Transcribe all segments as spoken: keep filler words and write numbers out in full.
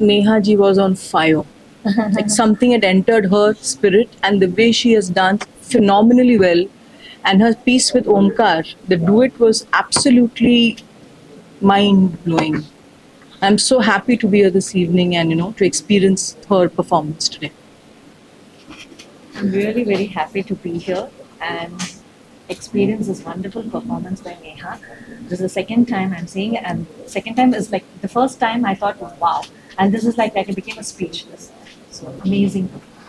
Neha ji was on fire. Like something had entered her spirit, and the way she has danced phenomenally well, and her piece with Omkar, the duet was absolutely mind blowing. I'm so happy to be here this evening and you know to experience her performance today. I'm really very happy to be here and experience this wonderful performance by Neha. This is the second time I'm seeing, and second time is like the first time I thought, wow, and this is like I became a speechless. So amazing.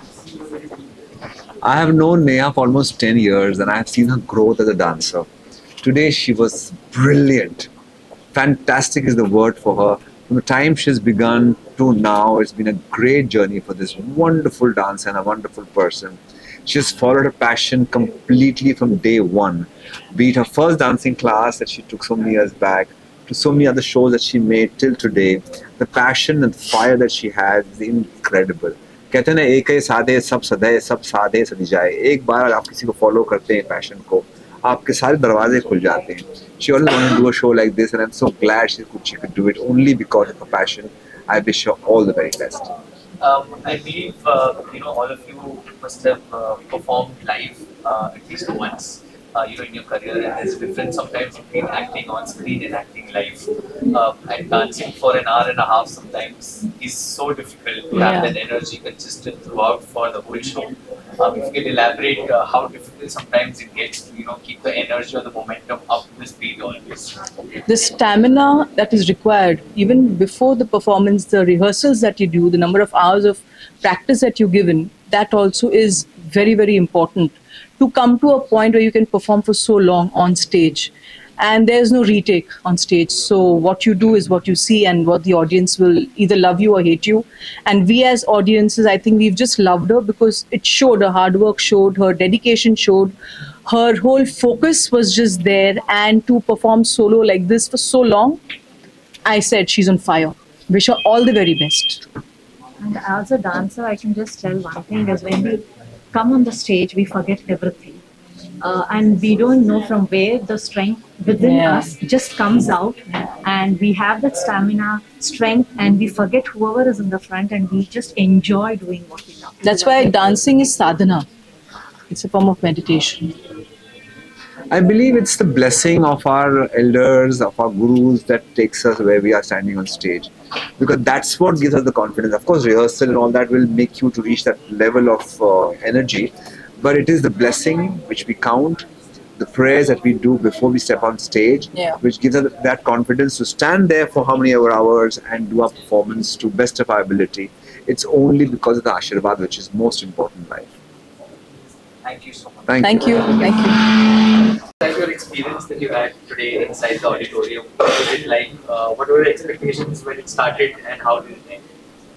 I have known Neha for almost ten years and I have seen her growth as a dancer. Today she was brilliant. Fantastic is the word for her. From the time she's begun to now, it's been a great journey for this wonderful dancer and a wonderful person. She has followed her passion completely from day one. Be it her first dancing class that she took so many years back, to so many other shows that she made till today. The passion and fire that she has is incredible. कहते हैं ना एक ही साधे सब सदे सब साधे सदी जाए. एक बार आप किसी को फॉलो करते हैं पैशन को, आपके सारे दरवाजे खुल जाते हैं. She always wanted to do a show like this, and I'm so glad she could she could do it only because of her passion. I wish her all the very best. Um, I believe uh, you know all of you must have uh, performed live uh, at least once. Uh, you know, in your career, and there's a difference sometimes between acting on screen and acting live. Uh, and dancing for an hour and a half sometimes is so difficult to have Yeah. that energy consistent throughout for the whole show. Um, if you can elaborate uh, how difficult sometimes it gets to you know keep the energy or the momentum up to the speed always. The stamina that is required, even before the performance, the rehearsals that you do, the number of hours of practice that you're given, that also is very, very important to come to a point where you can perform for so long on stage. And there's no retake on stage. So what you do is what you see, and what the audience will either love you or hate you. And we as audiences, I think we've just loved her because it showed, her hard work showed, her dedication showed, her whole focus was just there. And to perform solo like this for so long, I said she's on fire. Wish her all the very best. And as a dancer, I can just tell one thing is when we come on the stage, we forget everything. Uh, and we don't know from where the strength within Yeah. us just comes out. And we have that stamina, strength, and we forget whoever is in the front, and we just enjoy doing what we love. That's why dancing is sadhana. It's a form of meditation. I believe it's the blessing of our elders, of our gurus that takes us where we are standing on stage. Because that's what gives us the confidence. Of course, rehearsal and all that will make you to reach that level of uh, energy. But it is the blessing which we count, the prayers that we do before we step on stage, Yeah. which gives us that confidence to stand there for how many hours and do our performance to best of our ability. It's only because of the Ashirvad which is most important in life. Thank you so much. Thank, Thank you. you. Thank you. Like your experience that you had today inside the auditorium, what was it like? Uh, what were the expectations when it started, and how did it end?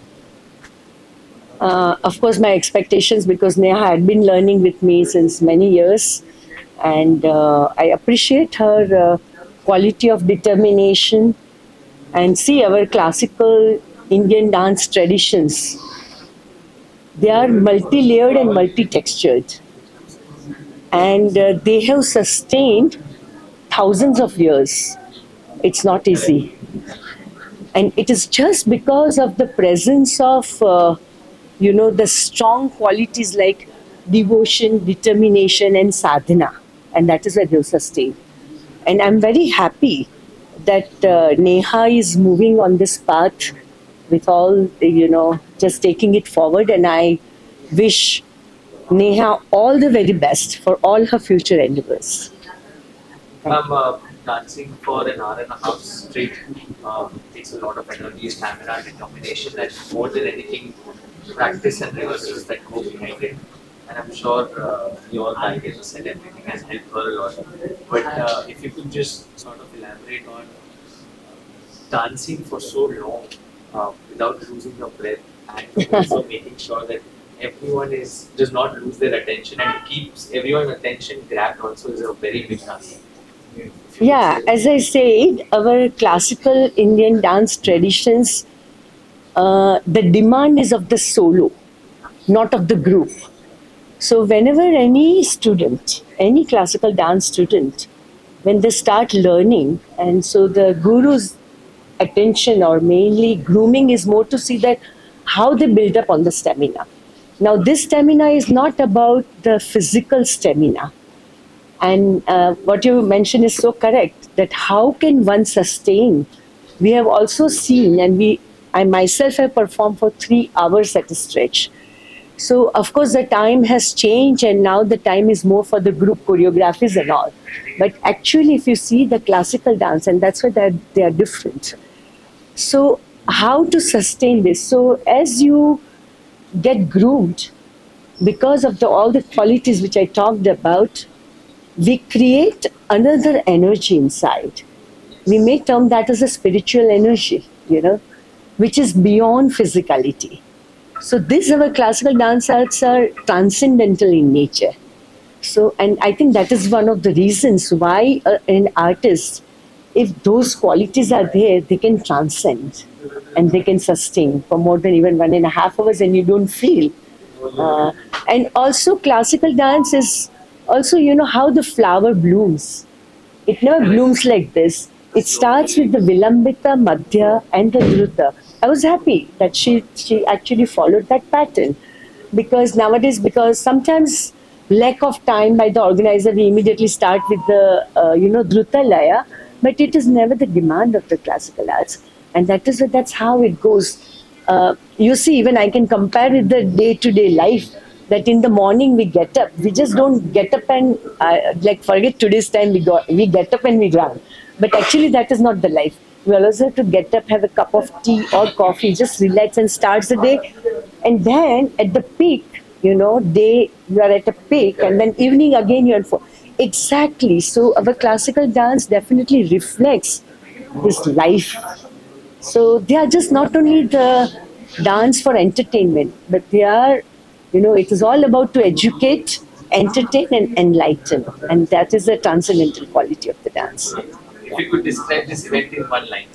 Uh, of course, my expectations, because Neha had been learning with me since many years, and uh, I appreciate her uh, quality of determination. And see, our classical Indian dance traditions, they are multi-layered and multi-textured, and uh, they have sustained thousands of years. It's not easy, and it is just because of the presence of uh, you know, the strong qualities like devotion, determination, and sadhana. And that is where they'll sustain. And I'm very happy that uh, Neha is moving on this path with all, you know, just taking it forward. And I wish Neha all the very best for all her future endeavors. Um, uh, dancing for an hour and a half straight uh, takes a lot of energy, stamina, determination, and more than anything, practice and rehearsals that go behind it. And I'm sure uh, your guidance and everything has helped her a lot. But uh, if you could just sort of elaborate on dancing for so long uh, without losing your breath, and also making sure that everyone is does not lose their attention, and keeps everyone's attention grabbed also is a very big task. Yeah, as I said, our classical Indian dance traditions, uh, the demand is of the solo, not of the group. So whenever any student, any classical dance student, when they start learning, and so the gurus attention or mainly grooming is more to see that how they build up on the stamina. Now, this stamina is not about the physical stamina. And uh, what you mentioned is so correct, that how can one sustain? We have also seen, and we, I myself have performed for three hours at a stretch. So, of course, the time has changed, and now the time is more for the group choreographies and all. But actually, if you see the classical dance, and that's why they're, they are different. So, how to sustain this? So, as you get groomed, because of the, all the qualities which I talked about, we create another energy inside. We may term that as a spiritual energy, you know, which is beyond physicality. So these our classical dance arts are transcendental in nature. So, and I think that is one of the reasons why uh, an artist, if those qualities are there, they can transcend and they can sustain for more than even one and a half hours and you don't feel. Uh, and also classical dance is also, you know, how the flower blooms. It never blooms like this. It starts with the Vilambita, Madhya and the Dhruta. I was happy that she, she actually followed that pattern, because nowadays, because sometimes lack of time by the organizer, we immediately start with the, uh, you know, Dhruta Laya, but it is never the demand of the classical arts. And that is, that's how it goes. Uh, you see, even I can compare with the day-to-day life, that in the morning we get up, we just don't get up and uh, like forget today's time, we, got, we get up and we run. But actually that is not the life. We also have to get up, have a cup of tea or coffee, just relax and starts the day. And then at the peak, you know, day, you are at a peak, and then evening again you're for. Exactly. So our classical dance definitely reflects this life. So they are just not only the dance for entertainment, but they are, you know, it is all about to educate, entertain and enlighten. And that is the transcendental quality of the dance. If you could describe this event in one line.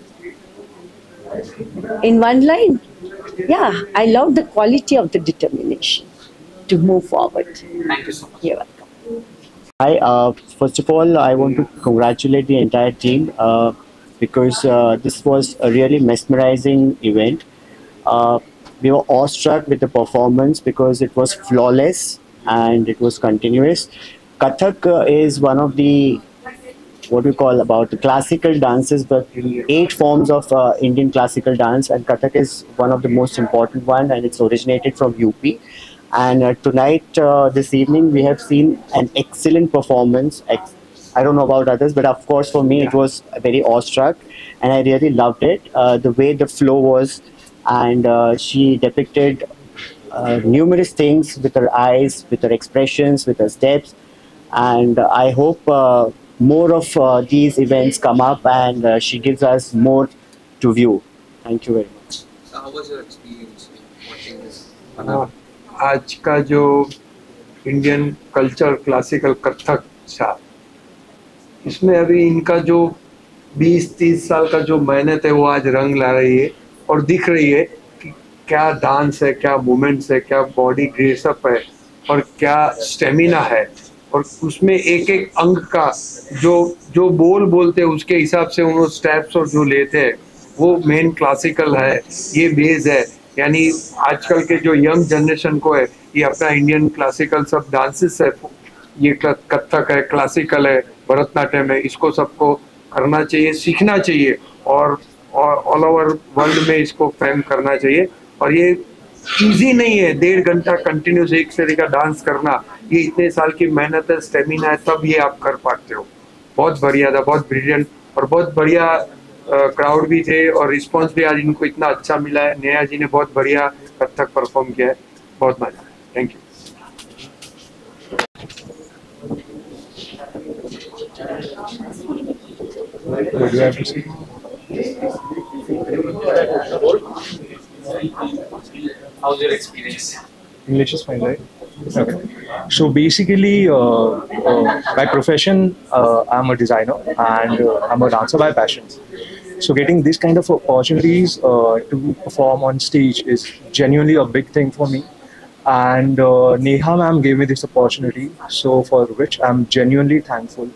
In one line? Yeah, I love the quality of the determination to move forward. Thank you so much. You're welcome. Hi, uh, first of all, I want to congratulate the entire team uh, because uh, this was a really mesmerizing event. Uh, we were awestruck with the performance because it was flawless and it was continuous. Kathak uh, is one of the what we call about the classical dances, but eight forms of uh, Indian classical dance, and Kathak is one of the most important one, and it's originated from U P. And uh, tonight, uh, this evening, we have seen an excellent performance. I don't know about others, but of course for me it was very awestruck, and I really loved it. Uh, the way the flow was, and uh, she depicted uh, numerous things with her eyes, with her expressions, with her steps, and uh, I hope uh, more of uh, these events come up and uh, she gives us more to view. Thank you very much. So how was your experience watching this? हाँ, आज का जो Indian culture classical Kathak था, इसमें अभी इनका जो बीस तीस साल का जो मेहनत है वो आज रंग ला रही है और दिख रही है कि क्या डांस है, क्या मूवमेंट्स है, क्या बॉडी ग्रेसअप है और क्या स्टेमिना है, और उसमें एक एक अंग का जो जो बोल बोलते हैं उसके हिसाब से उन स्टेप्स और जो लेते हैं वो मेन क्लासिकल है, ये बेस है। यानी आजकल के जो यंग जनरेशन को है ये अपना इंडियन क्लासिकल सब डांसेस है, ये कथक है, क्लासिकल है, भरतनाट्यम है, इसको सबको करना चाहिए, सीखना चाहिए और ऑल ओवर वर्ल्ड में इसको फेम करना चाहिए। और ये इजी नहीं है, डेढ़ घंटा कंटिन्यूस एक से का डांस करना, ये इतने साल की मेहनत है, स्टेमिना है, तब ये आप कर पाते हो। बहुत बढ़िया था, बहुत ब्रिलियंट और बहुत बढ़िया क्राउड भी थे और रिस्पांस भी आज इनको इतना अच्छा मिला है। नेहा जी ने बहुत बढ़िया कथक परफॉर्म किया है, बहुत मजा आया। Thank you. How's your experience? English is fine, right? Okay. So basically, uh, uh, by profession, uh, I'm a designer and uh, I'm a dancer by passion. So getting this kind of opportunities uh, to perform on stage is genuinely a big thing for me. And uh, Neha ma'am gave me this opportunity, so for which I'm genuinely thankful.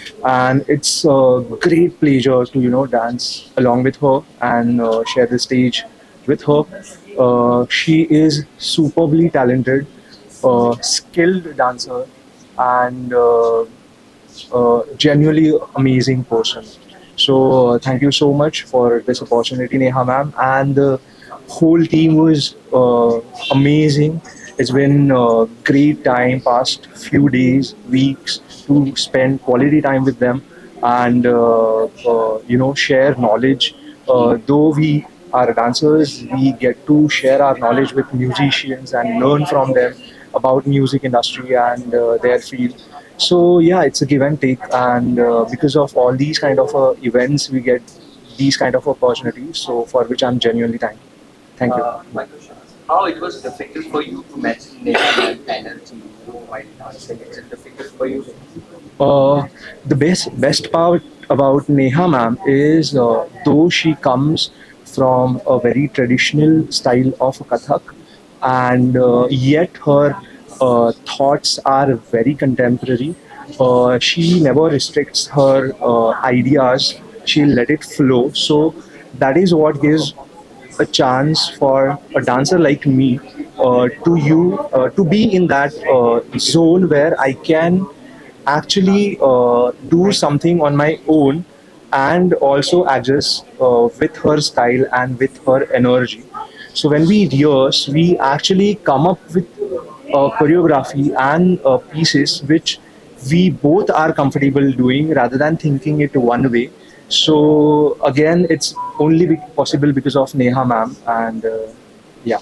and it's a great pleasure to you know dance along with her and uh, share the stage with her. Uh, she is superbly talented, uh, skilled dancer, and uh, uh, genuinely amazing person. So uh, thank you so much for this opportunity, Neha ma'am, and the whole team was uh, amazing. It's been a great time, past few days, weeks to spend quality time with them and uh, uh, you know share knowledge. Uh, though we are dancers, we get to share our knowledge with musicians and learn from them about music industry and uh, their field. So yeah, it's a give and take, and uh, because of all these kind of uh, events, we get these kind of opportunities. So for which I'm genuinely thankful. Thank you. Uh, my question is, how it was difficult for you to match Neha energy while dancing? Is it difficult for you? Uh, the best best part about Neha ma'am is uh, though she comes from a very traditional style of Kathak, and uh, yet her uh, thoughts are very contemporary. Uh, she never restricts her uh, ideas. She let it flow. So that is what gives a chance for a dancer like me uh, to you uh, to be in that uh, zone where I can actually uh, do something on my own and also adjust uh, with her style and with her energy. So when we rehearse, we actually come up with uh, choreography and uh, pieces which we both are comfortable doing rather than thinking it one way. So again, it's only be- possible because of Neha ma'am, and uh, yeah,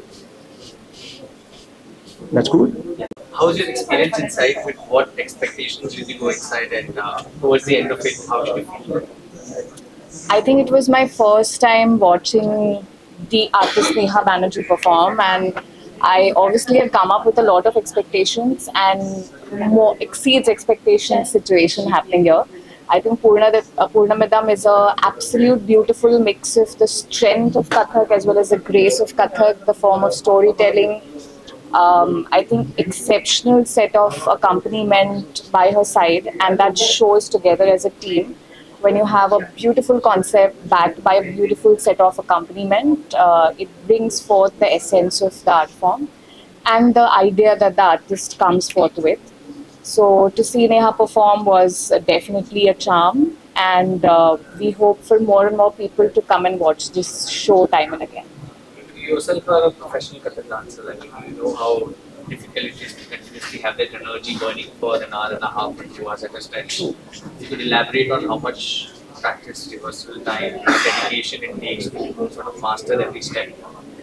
that's good. How's your experience inside? With what expectations did you go inside, and uh, towards the end of it, how did you feel? I think it was my first time watching the artist Neha Banerjee perform, and I obviously had come up with a lot of expectations, and more exceeds expectations situation happening here. I think Purna, uh, Purnamidam is a absolute beautiful mix of the strength of Kathak as well as the grace of Kathak, the form of storytelling. Um, I think exceptional set of accompaniment by her side, and that shows together as a team. When you have a beautiful concept backed by a beautiful set of accompaniment, uh, it brings forth the essence of the art form and the idea that the artist comes forth with. So to see Neha perform was definitely a charm, and uh, we hope for more and more people to come and watch this show time and again. You yourself are a professional Kathak dancer. I mean, you know how difficult it is to continuously have that energy burning for an hour and a half or two hours at a stretch. You could elaborate on how much practice, rehearsal time, dedication it takes to sort of master every step.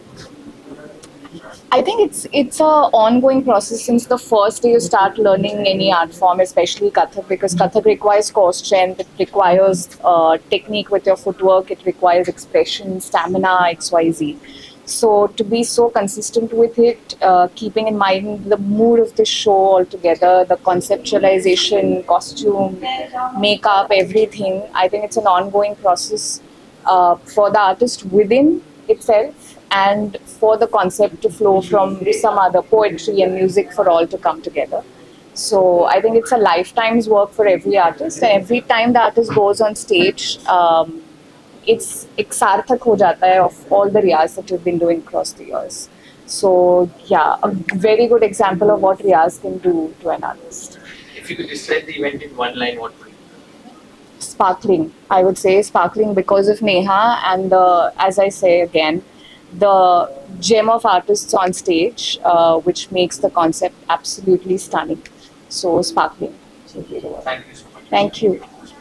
I think it's it's a ongoing process since the first day you start learning any art form, especially Kathak, because Kathak requires core strength, it requires uh, technique with your footwork, it requires expression, stamina, X Y Z. So to be so consistent with it, uh, keeping in mind the mood of the show altogether, the conceptualization, costume, makeup, everything, I think it's an ongoing process uh, for the artist within itself and for the concept to flow from some other poetry and music for all to come together. So I think it's a lifetime's work for every artist, and every time the artist goes on stage, um, it's exarthak ho jata hai of all the riyaz that you've been doing across the years. So yeah, a very good example of what riyaz can do to an artist. If you could describe the event in one line, what would it be? Sparkling, I would say sparkling because of Neha and the, as I say again, the gem of artists on stage, uh, which makes the concept absolutely stunning. So sparkling. Thank you so much. Thank you.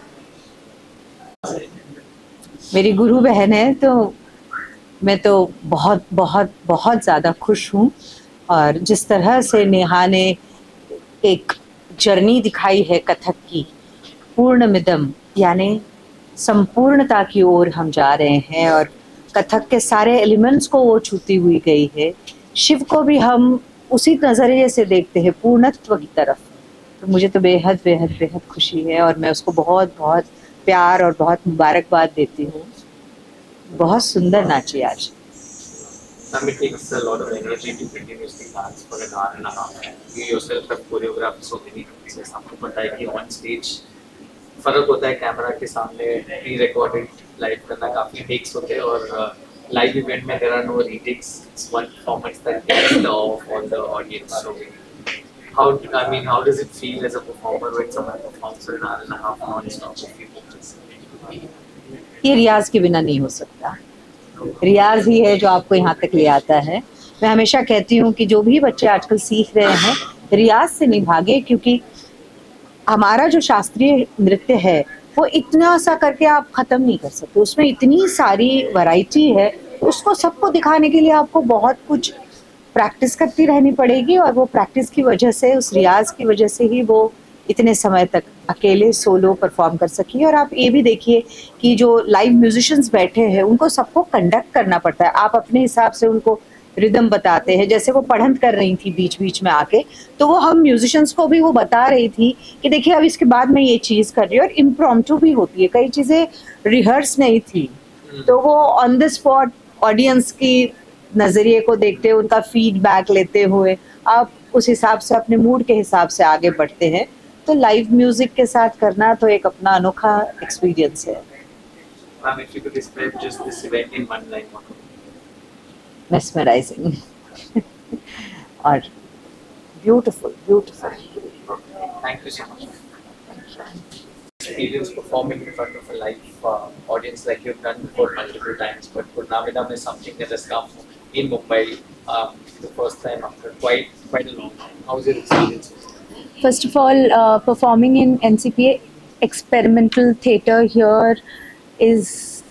मेरी गुरु बहन है, तो मैं तो बहुत बहुत बहुत ज़्यादा खुश हूँ। और जिस तरह से नेहा ने एक जर्नी दिखाई है कथक की, पूर्णमिदम यानी संपूर्णता की ओर हम जा रहे हैं और कथक के सारे एलिमेंट्स को वो छूती हुई गई है। शिव को भी हम उसी नज़रिए से देखते हैं, पूर्णत्व की तरफ। तो मुझे तो बेहद बेहद बेहद खुशी है और मैं उसको बहुत बहुत प्यार और बहुत मुबारकबाद देती हूँ। बहुत सुंदर नाची आज। Ma'am, it takes a lot of energy to continuously dance for an hour and a half. You yourself have choreographed so many pieces. आपको पता है कि on stage फर्क होता है कैमरा के सामने प्री रिकॉर्डेड लाइव करना, काफी टेक्स होते हैं और लाइव इवेंट में there are no retakes, it's one performance that gets the off on the audience. So how I mean how does it feel as a performer when someone performs for an hour and a half non-stop of few moments? ये रियाज के बिना नहीं हो सकता. रियाज ही है जो आपको यहाँ तक ले आता है. मैं हमेशा कहती हूँ कि जो भी बच्चे आजकल सीख रहे हैं रियाज से नहीं भागे, क्योंकि हमारा जो शास्त्रीय नृत्य है वो इतना सा करके आप ख़त्म नहीं कर सकते. उसमें इतनी सारी वैरायटी है, उसको सबको दिखाने के लिए आपको बहुत कुछ प्रैक्टिस करती रहनी पड़ेगी. और वो प्रैक्टिस की वजह से, उस रियाज की वजह से ही वो इतने समय तक अकेले सोलो परफॉर्म कर सकी. और आप ये भी देखिए कि जो लाइव म्यूजिशियंस बैठे हैं उनको सबको कंडक्ट करना पड़ता है. आप अपने हिसाब से उनको रिदम बताते हैं. जैसे वो पढ़ंत कर रही थी बीच बीच में आके, तो वो हम म्यूजिशियंस को भी वो बता रही थी कि देखिए अब इसके बाद मैं ये चीज़ कर रही हूँ. और इम्प्रॉम्प्टू भी होती है, कई चीज़ें रिहर्स नहीं थी, तो वो ऑन द स्पॉट ऑडियंस की नज़रिए को देखते हुए, उनका फीडबैक लेते हुए आप उस हिसाब से अपने मूड के हिसाब से आगे बढ़ते हैं. तो लाइव म्यूजिक के साथ करना तो एक अपना अनोखा एक्सपीरियंस है. Ma'am, if you could describe just this event in one line, what would it be? Mesmerizing और beautiful, beautiful. Thank you so much. Experience performing in front of a live uh, audience like you've done before multiple times, but Purnamidam is something that has come in Mumbai um, the first time after quite quite a long time. How was your experience? First of all, uh, performing in N C P A experimental theatre here is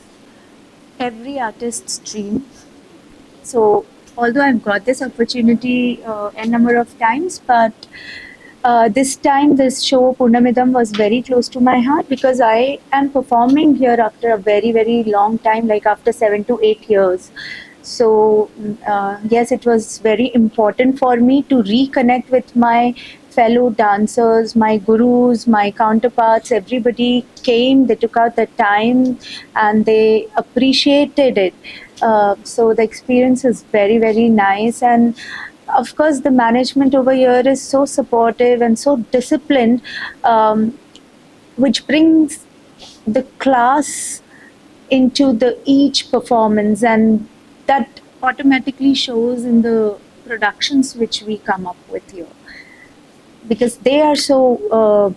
every artist's dream. So, although I've got this opportunity uh, a number of times, but uh, this time this show Purnamidam was very close to my heart, because I am performing here after a very very long time, like after seven to eight years. So uh, yes, it was very important for me to reconnect with my fellow dancers, my gurus, my counterparts. Everybody came, they took out the time and they appreciated it. Uh, so the experience is very very nice, and of course the management over here is so supportive and so disciplined, um, which brings the class into the each performance, and that automatically shows in the productions which we come up with here, because they are so uh,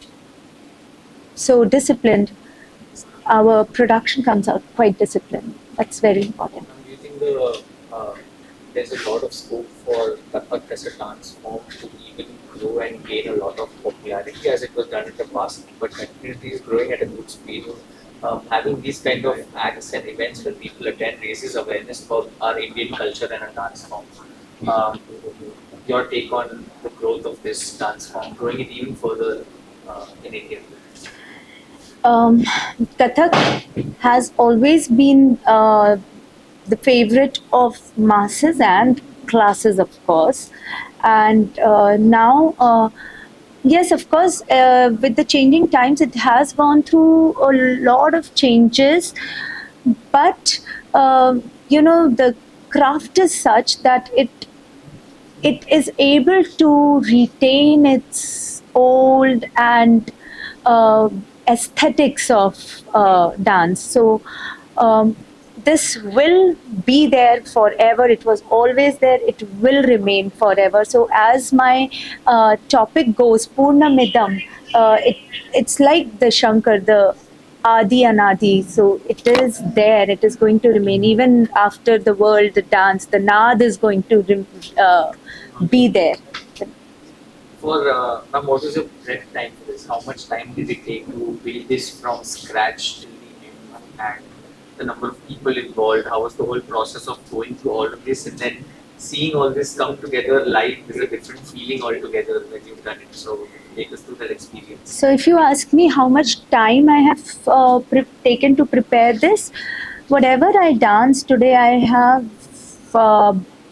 so disciplined. Our production comes out quite disciplined. That's very important. Do you think the, uh, there's a lot of scope for Kathak as a dance form to even grow and gain a lot of popularity as it was done in the past, but continuously is growing at a good speed? Um, having these kind of acts and events when people attend raises awareness about our Indian culture and a dance form. Um, your take on the growth of this dance form, growing it even further uh, in India? Um, Kathak has always been uh, the favorite of masses and classes, of course. And uh, now, uh, yes, of course, uh, with the changing times, it has gone through a lot of changes. But, uh, you know, the craft is such that it it is able to retain its old and uh, aesthetics of uh, dance. So um, this will be there forever. It was always there. It will remain forever. So as my uh, topic goes, Purnamidam, uh, it, it's like the Shankar, the Adi Anadi. So it is there. It is going to remain even after the world, the dance, the Naad is going to uh, be there. For uh, ma'am, what was your prep time for this? How much time did it take to build this from scratch till the end? And the number of people involved, how was the whole process of going through all of this, and then seeing all this come together live is a different feeling altogether when you've done it. So take us through that experience. So if you ask me how much time I have uh, taken to prepare this, whatever I dance today, I have uh,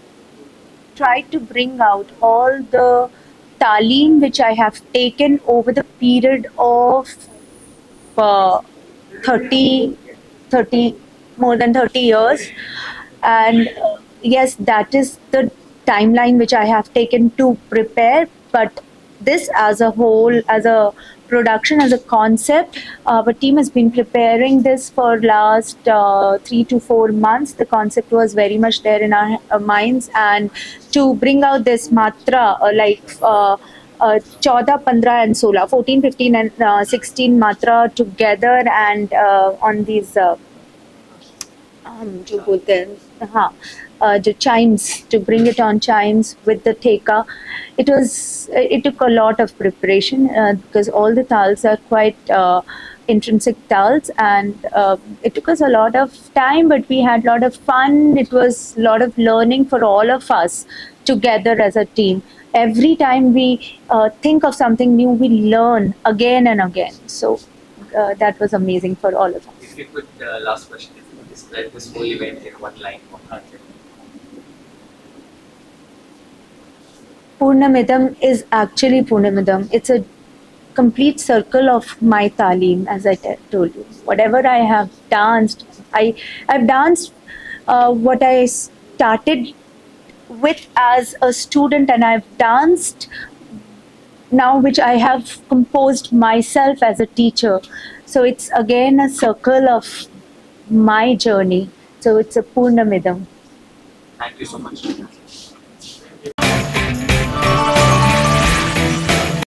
tried to bring out all the talim which I have taken over the period of uh, thirty, thirty, more than thirty years. And uh, yes, that is the timeline which I have taken to prepare. But this as a whole, as a production, as a concept. Our team has been preparing this for last uh, three to four months. The concept was very much there in our uh, minds, and to bring out this matra, uh, like uh, uh, fourteen, fifteen and sixteen, fourteen, fifteen and uh, sixteen matra together, and uh, on these uh, um, जो बोलते हैं, हाँ, uh, the chimes, to bring it on chimes with the theka. It was, it took a lot of preparation uh, because all the tals are quite uh, intrinsic tals, and uh, it took us a lot of time, but we had a lot of fun. It was a lot of learning for all of us together as a team. Every time we uh, think of something new, we learn again and again. So uh, that was amazing for all of us. If you could, uh, last question, if you could describe this whole event in one line, what are you? Purnamidam is actually Purnamidam. It's a complete circle of my talim, as I told you. Whatever I have danced, I, I've danced uh, what I started with as a student, and I've danced now which I have composed myself as a teacher. So it's again a circle of my journey. So it's a Purnamidam. Thank you so much.